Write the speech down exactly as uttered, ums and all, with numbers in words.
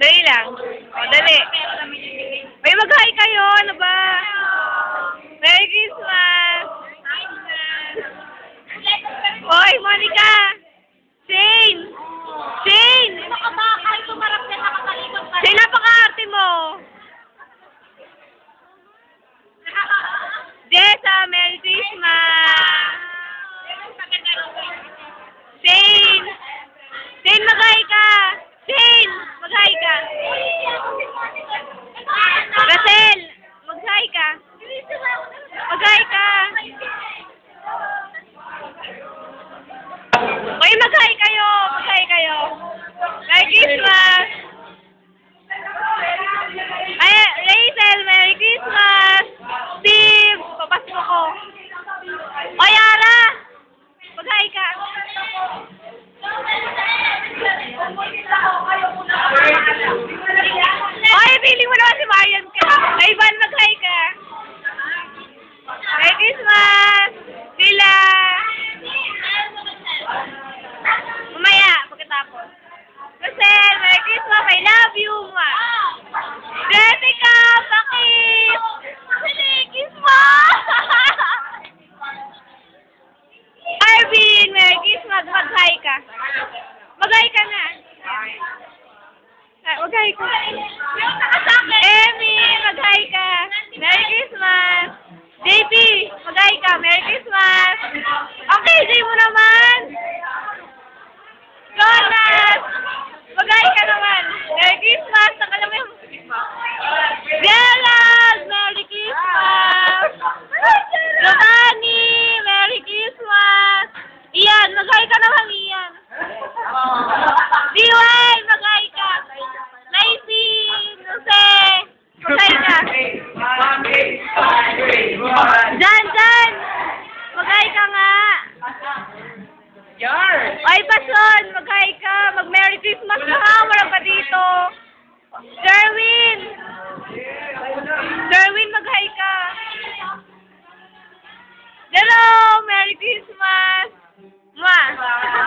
Dali lang. O, dali. May mag-hi kayo. Ano ba? Merry Christmas! Hoy, Monica! Shane! Shane! Shane, napaka-arte mo! Jessa, Merry Christmas! Shane! Shane, mag-hi ka! Shane! Mag-hi ka! Rachel! Mag-hi ka! Mag-hi ka! Hoy, mag-hi kayo! Mag-hi kayo! Merry Christmas! Ay, Rachel, Merry Christmas! Steve! Papasok ko! Hoy, Ara! Mag-hi ka! Hoy, feeling mo naman si Marian ka! Ay, Van, mag-hi ka! Merry Christmas! Sila! Mamaya, pagkatapos. Kasi, Merry Christmas, I love you, ma! Jessica, bakit? Merry Christmas! Arvin, Merry Christmas, mag-hi ka. Mag-hi ka na. Ah, mag-hi ka. Emmy, mag-hi ka. Merry Christmas. J P, mag-hi ka. Merry Christmas. Okay, J mo naman. Jonas, mag-hi ka naman. Merry Christmas. Nakala mo yung... Gerald, Merry Christmas. Giovanni, Merry Christmas. Ian, mag-hi ka naman, Ian. D Y, mag-hi ka. Lacey, Jose, mag-hi ka. Jan, Jan, mag-hi ka nga. Ay, Pason, mag-hi ka. Mag-Merry Christmas ka nga. Wala pa dito. Sherwin. Sherwin, mag-hi ka. Hello, Merry Christmas. Mwah.